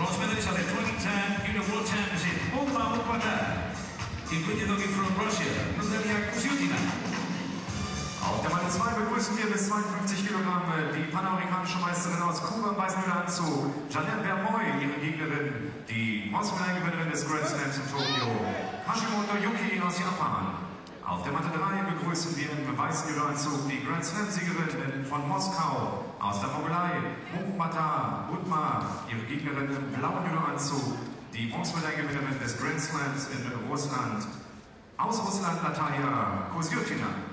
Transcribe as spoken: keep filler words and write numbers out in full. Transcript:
bronze medalist at the twenty-ten Judo World Championship, Opa Opada. Die Brücke from Russia, Yuki. Auf der Matte zwei begrüßen wir bis zweiundfünfzig Kilogramm die panamerikanische Meisterin aus Kuba im weißen Anzug, Yanet Bermoy, ihre Gegnerin, die Bronzemedaillengewinnerin des Grand Slams in Tokio, Hashimoto Yuki aus Japan. Auf der Matte drei begrüßen wir im weißen Anzug die Grand Slam-Siegerin von Moskau aus der Mongolei, Mukmata Utma, ihre Gegnerin im blauen Anzug, die Bronzemedaillengewinnerin des Grand Slams in Russland, aus Russland Natalia Kosyutina.